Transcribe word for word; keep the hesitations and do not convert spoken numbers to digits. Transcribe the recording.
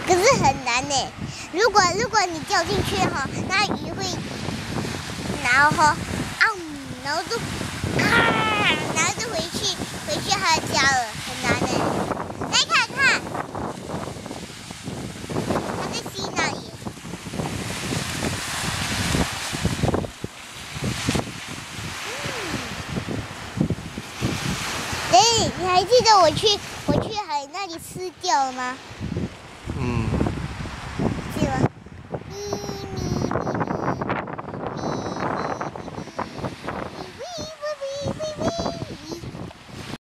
可是很难呢。如果如果你掉进去哈，那鱼会，然后啊，然后就啊，然后就回去回去他的家了，很难呢。来看看，他在吸那里。嗯，哎，你还记得我去我去海那里吃掉了吗？